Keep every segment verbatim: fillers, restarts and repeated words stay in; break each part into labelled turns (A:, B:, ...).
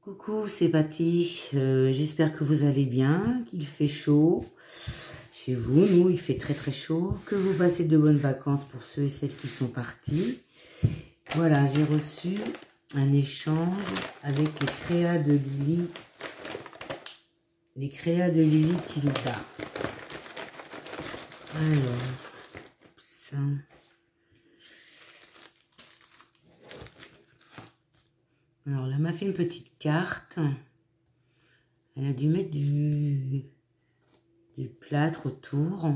A: Coucou, c'est Patty. Euh, J'espère que vous allez bien, qu'il fait chaud chez vous. Nous, il fait très très chaud. Que vous passez de bonnes vacances pour ceux et celles qui sont partis. Voilà, j'ai reçu un échange avec les créas de Lily. Les créas de Lily Tilda. Alors, ça... Alors, elle m'a fait une petite carte. Elle a dû mettre du, du plâtre autour.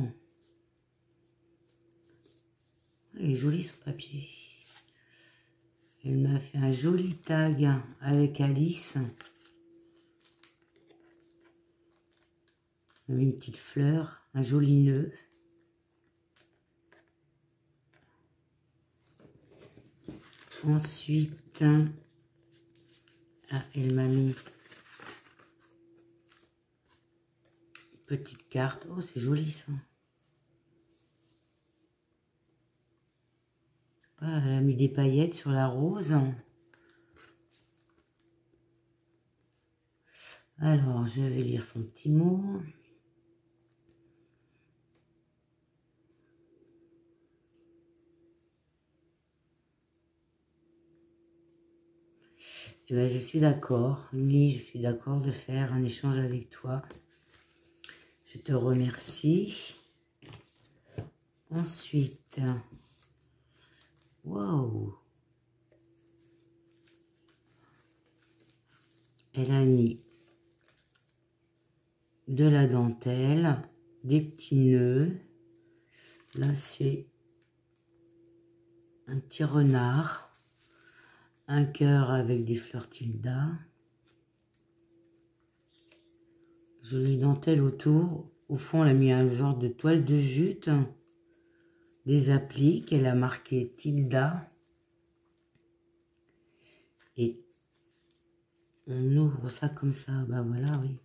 A: Il est joli ce papier. Elle m'a fait un joli tag avec Alice. Une petite fleur, un joli nœud. Ensuite, ah, elle m'a mis une petite carte. Oh, c'est joli ça. Ah, elle a mis des paillettes sur la rose. Alors, je vais lire son petit mot. Eh bien, je suis d'accord, Lily, je suis d'accord de faire un échange avec toi. Je te remercie. Ensuite, waouh, elle a mis de la dentelle, des petits nœuds. Là, c'est un petit renard. Un cœur avec des fleurs Tilda. Jolie dentelle autour. Au fond, elle a mis un genre de toile de jute. Des appliques. Elle a marqué Tilda. Et on ouvre ça comme ça. Bah voilà, oui.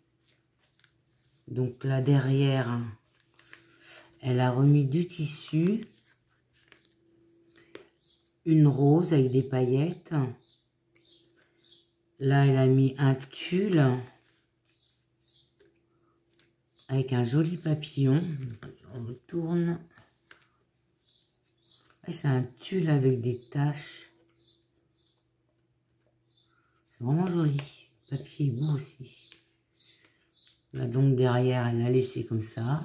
A: Donc là, derrière, elle a remis du tissu. Une rose avec des paillettes. Là, elle a mis un tulle avec un joli papillon. On retourne. C'est un tulle avec des taches. C'est vraiment joli. Le papier est beau aussi. Là, donc derrière, elle l'a laissé comme ça.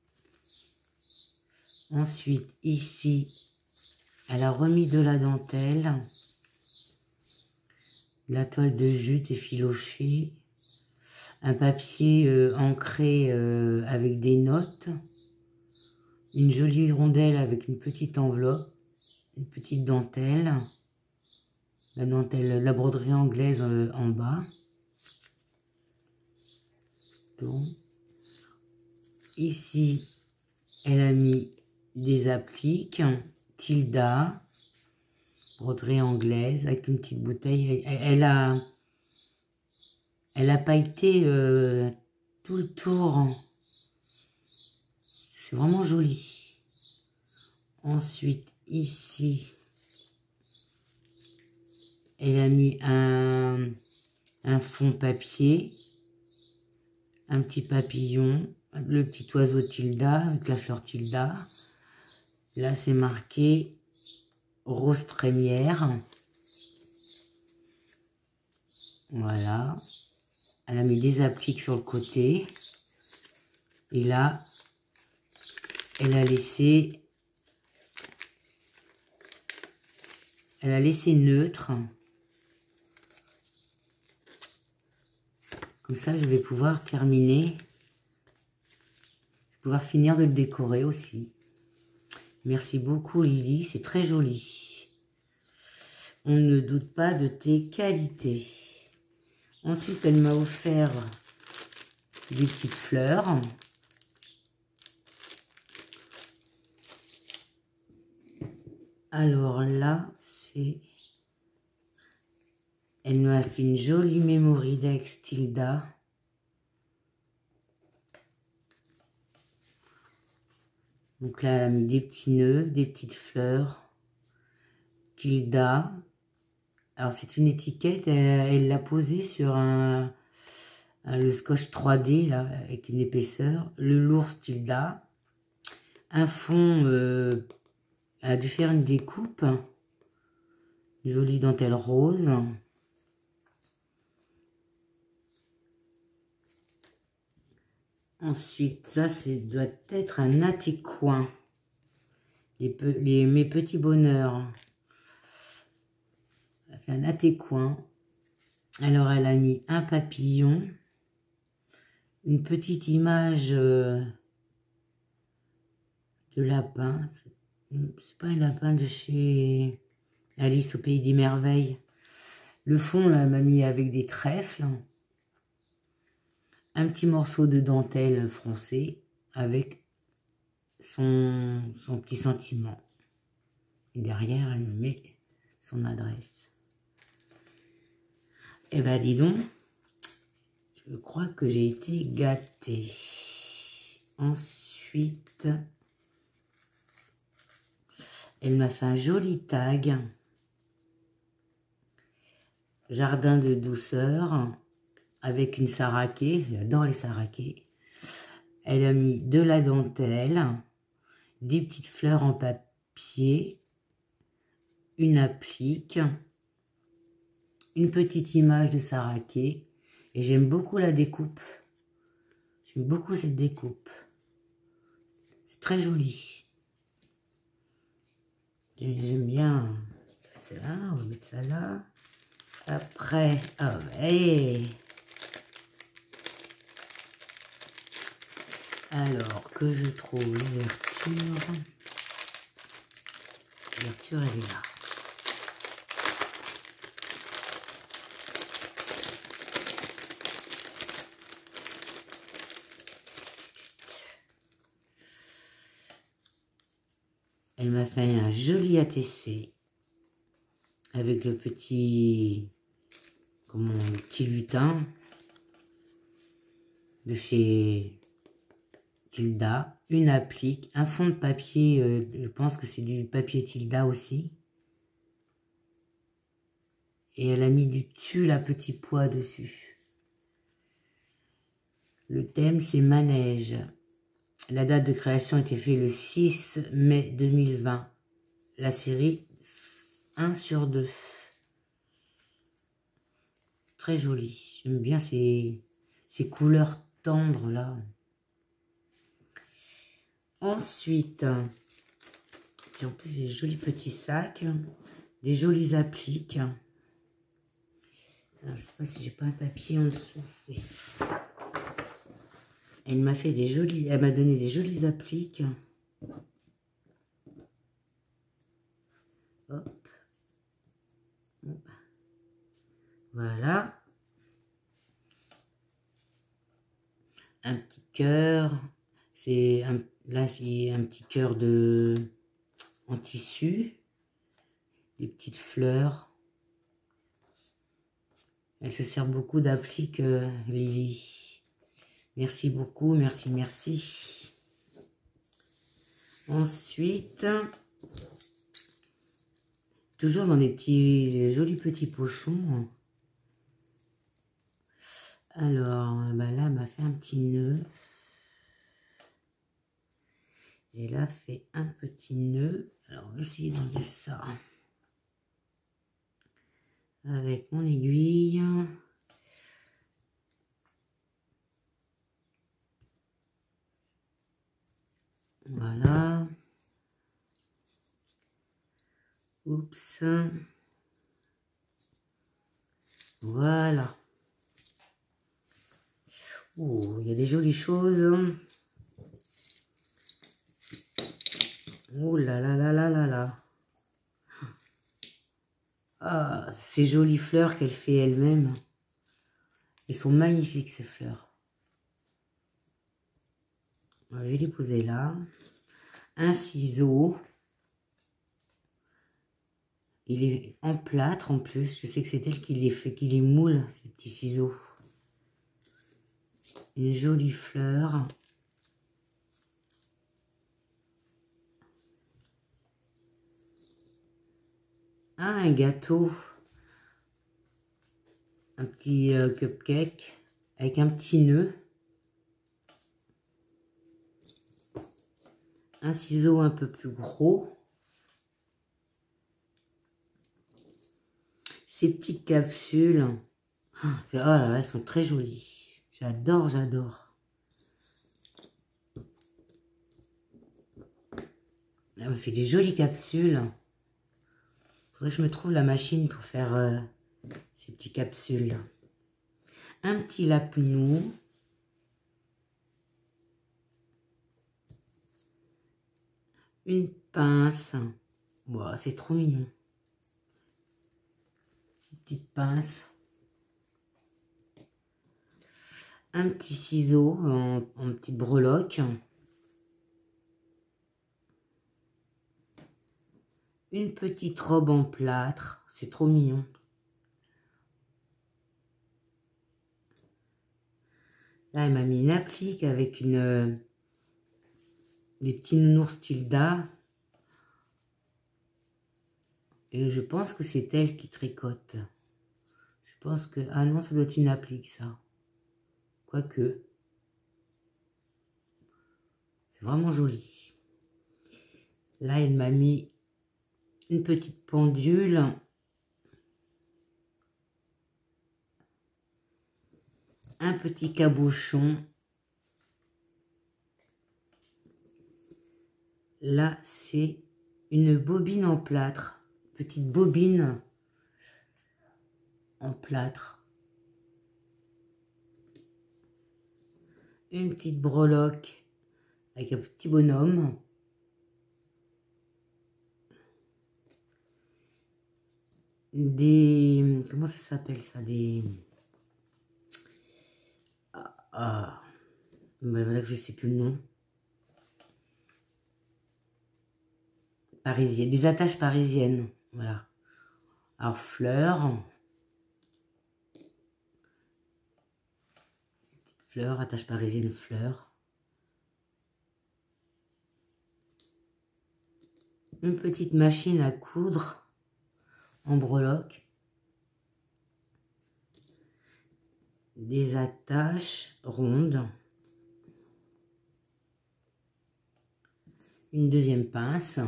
A: Ensuite, ici, elle a remis de la dentelle. De la toile de jute effilochée. Un papier euh, ancré euh, avec des notes. Une jolie rondelle avec une petite enveloppe. Une petite dentelle. La dentelle, la broderie anglaise euh, en bas. Donc, ici, elle a mis des appliques. Tilda. Broderie anglaise avec une petite bouteille. Elle, elle a... Elle a pailleté euh, tout le tour. C'est vraiment joli. Ensuite, ici, elle a mis un, un fond papier, un petit papillon, le petit oiseau Tilda avec la fleur Tilda. Là, c'est marqué rose trémière. Voilà. Elle a mis des appliques sur le côté. Et là, elle a laissé... Elle a laissé neutre. Comme ça, je vais pouvoir terminer. Je vais pouvoir finir de le décorer aussi. Merci beaucoup, Lily. C'est très joli. On ne doute pas de tes qualités. Ensuite, elle m'a offert des petites fleurs. Alors là, c'est... Elle m'a fait une jolie mémoire d'Aix Tilda. Donc là, elle a mis des petits nœuds, des petites fleurs. Tilda, Alors, c'est une étiquette, elle l'a posée sur un, un, le scotch trois D, là, avec une épaisseur. Le l'ours Tilda. Un fond, euh, elle a dû faire une découpe. Une jolie dentelle rose. Ensuite, ça, c'est doit être un atticoin. Les, les, mes petits bonheurs. Elle a fait un atticoin. Alors, elle a mis un papillon. Une petite image euh, de lapin. C'est pas un lapin de chez Alice au Pays des Merveilles. Le fond, là, elle m'a mis avec des trèfles. Un petit morceau de dentelle froncée avec son, son petit sentiment. Et derrière, elle me met son adresse. Eh ben, dis donc, je crois que j'ai été gâtée. Ensuite, elle m'a fait un joli tag. Jardin de douceur. Avec une saraké, j'adore les saraké. Elle a mis de la dentelle, des petites fleurs en papier, une applique, une petite image de saraké. Et j'aime beaucoup la découpe. J'aime beaucoup cette découpe. C'est très joli. J'aime bien. C'est là, on va mettre ça là. Après, ah ouais. Alors que je trouve l'ouverture. L'ouverture, elle est là. Elle m'a fait un joli A T C avec le petit, comment, le petit lutin de chez Tilda, une applique, un fond de papier, euh, je pense que c'est du papier Tilda aussi. Et elle a mis du tulle à petit pois dessus. Le thème, c'est manège. La date de création a été faite le six mai deux mille vingt. La série un sur deux. Très jolie. J'aime bien ces, ces couleurs tendres là. Ensuite, et en plus, des jolis petits sacs, des jolies appliques. Alors, je ne sais pas si j'ai pas un papier en dessous. Oui. Elle m'a fait des jolies, elle m'a donné des jolies appliques. Hop. Voilà. Un petit cœur. C'est un, là, c'est un petit cœur de en tissu. Des petites fleurs. Elle se sert beaucoup d'appliques, euh, Lily. Merci beaucoup, merci, merci. Ensuite, toujours dans des petits, des jolis petits pochons. Alors, bah là, elle m'a fait un petit nœud. Et là, fait un petit nœud. Alors, on va essayer d'enlever ça. Avec mon aiguille. Voilà. Oups. Voilà. Oh, il y a des jolies choses. Oh là là là là là là. Ah, ces jolies fleurs qu'elle fait elle-même. Elles sont magnifiques ces fleurs. Je vais les poser là. Un ciseau. Il est en plâtre en plus. Je sais que c'est elle qui les fait, qui les moule, ces petits ciseaux. Une jolie fleur. Ah, un gâteau. un petit euh, cupcake avec un petit nœud. Un ciseau un peu plus gros. Ces petites capsules. Oh là là, elles sont très jolies. J'adore, j'adore. Elle me fait des jolies capsules. Faudrait que je me trouve la machine pour faire euh, ces petites capsules. Un petit lapinou. Une pince. Wow, c'est trop mignon. Une petite pince. Un petit ciseau en, en petite breloque. Une petite robe en plâtre. C'est trop mignon. Là, elle m'a mis une applique avec une... Euh, des petits nounours Tilda. Et je pense que c'est elle qui tricote. Je pense que... Ah non, ça doit être une applique, ça. Quoique. C'est vraiment joli. Là, elle m'a mis une petite pendule. Un petit cabochon. Là, c'est une bobine en plâtre. Petite bobine en plâtre. Une petite breloque avec un petit bonhomme. Des... Comment ça s'appelle ça? Des... Ah, ah. Ben voilà que je sais plus le nom. Parisienne. Des attaches parisiennes. Voilà. Alors, fleurs. Petite fleur, attache parisienne, fleurs. Une petite machine à coudre en breloque. Des attaches rondes. Une deuxième pince.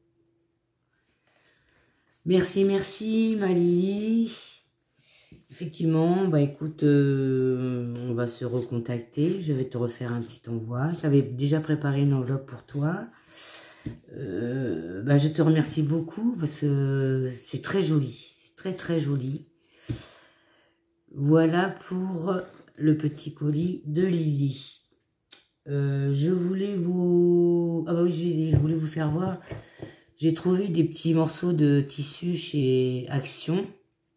A: Merci, merci, ma Lily. Effectivement, bah écoute, euh, on va se recontacter. Je vais te refaire un petit envoi. J'avais déjà préparé une enveloppe pour toi. Euh, bah, je te remercie beaucoup parce que c'est très joli. Très, très joli. Voilà pour le petit colis de Lily. Euh, je voulais vous... Ah bah oui, je voulais vous faire voir. J'ai trouvé des petits morceaux de tissu chez Action.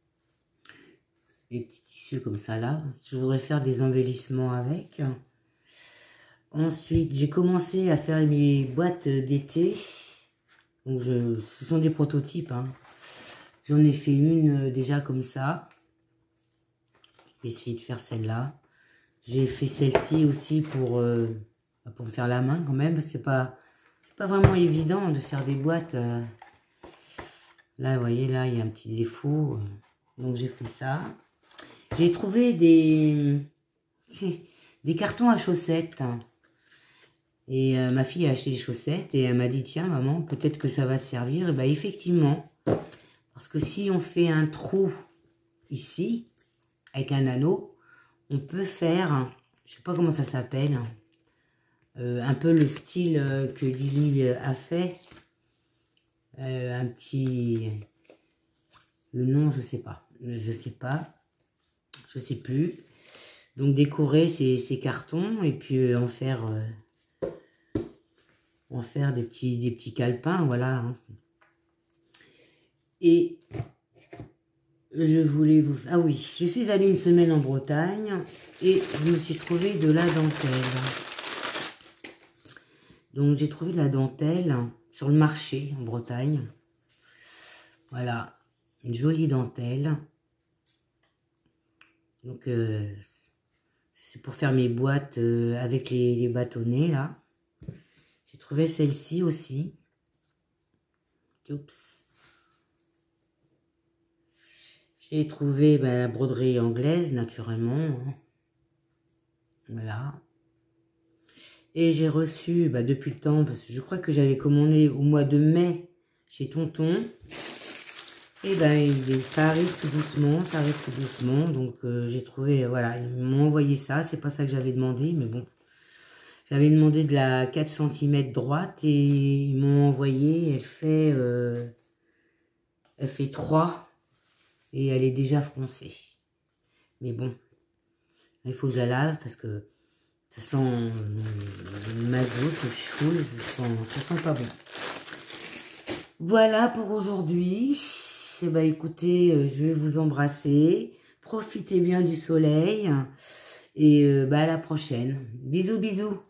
A: Des petits tissus comme ça là. Je voudrais faire des embellissements avec. Ensuite, j'ai commencé à faire mes boîtes d'été. Donc, je, ce sont des prototypes. Hein. J'en ai fait une déjà comme ça. J'ai essayé de faire celle-là. J'ai fait celle-ci aussi pour, euh, pour me faire la main quand même. C'est pas... pas vraiment évident de faire des boîtes. Euh. Là, vous voyez, là, il y a un petit défaut. Donc, j'ai fait ça. J'ai trouvé des, des cartons à chaussettes. Et euh, ma fille a acheté des chaussettes et elle m'a dit, tiens, maman, peut-être que ça va servir. Et bah, effectivement, parce que si on fait un trou ici, avec un anneau, on peut faire, je sais pas comment ça s'appelle, Euh, un peu le style euh, que Lily a fait. Euh, un petit... Le nom, je sais pas. Je sais pas. Je sais plus. Donc, décorer ces, ces cartons et puis euh, en faire... Euh, en faire des petits, des petits calepins, voilà. Et je voulais vous... Ah oui, je suis allée une semaine en Bretagne et je me suis trouvé de la dentelle. Donc, j'ai trouvé de la dentelle sur le marché en Bretagne. Voilà, une jolie dentelle. Donc, euh, c'est pour faire mes boîtes euh, avec les, les bâtonnets, là. J'ai trouvé celle-ci aussi. Oups. J'ai trouvé bah, la broderie anglaise, naturellement. Voilà. Et j'ai reçu, bah, depuis le temps, parce que je crois que j'avais commandé au mois de mai chez Tonton. Et ben, il, ça arrive tout doucement, ça arrive tout doucement. Donc, euh, j'ai trouvé, voilà, ils m'ont envoyé ça. C'est pas ça que j'avais demandé, mais bon. J'avais demandé de la quatre centimètres droite et ils m'ont envoyé. Elle fait, euh, elle fait trois et elle est déjà froncée. Mais bon, il faut que je la lave parce que ça sent le magot, le fou, ça sent, ça sent pas bon. Voilà pour aujourd'hui. Eh ben, écoutez, je vais vous embrasser. Profitez bien du soleil. Et euh, bah, à la prochaine. Bisous, bisous.